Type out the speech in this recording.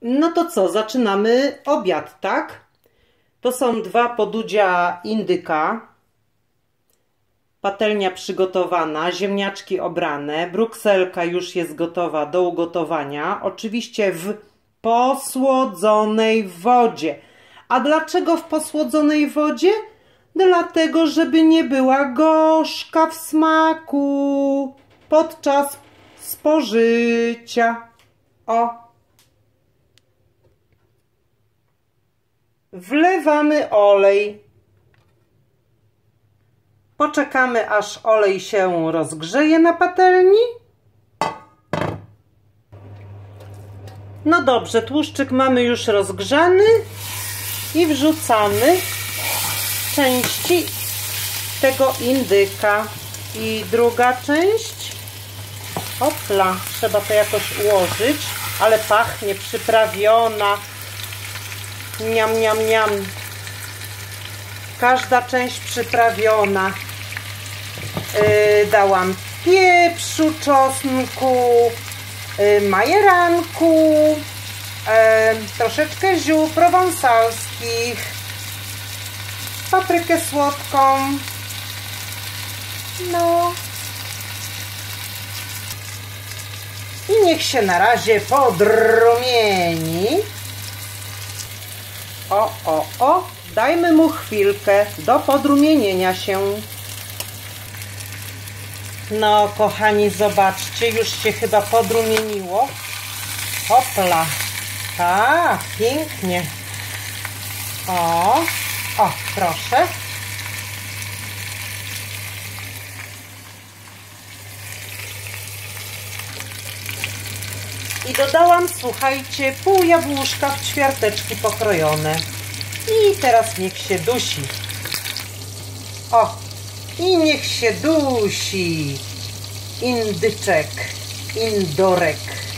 No to co, zaczynamy obiad, tak? To są 2 podudzia indyka, patelnia przygotowana, ziemniaczki obrane, brukselka już jest gotowa do ugotowania, oczywiście w posłodzonej wodzie. A dlaczego w posłodzonej wodzie? Dlatego, żeby nie była gorzka w smaku podczas spożycia. O! Wlewamy olej. Poczekamy, aż olej się rozgrzeje na patelni. No dobrze, tłuszczyk mamy już rozgrzany i wrzucamy części tego indyka. I druga część. Hopla, trzeba to jakoś ułożyć, ale pachnie, przyprawiona. Miam, miam, miam. Każda część przyprawiona. Dałam pieprzu, czosnku, majeranku, troszeczkę ziół prowansalskich, paprykę słodką. No. I niech się na razie podrumieni. O. Dajmy mu chwilkę do podrumienienia się. No, kochani, zobaczcie, już się chyba podrumieniło. Hopla. Tak, pięknie. O, proszę. I dodałam, słuchajcie, pół jabłuszka w ćwiarteczki pokrojone. I teraz niech się dusi. O! I niech się dusi. Indyczek, indorek.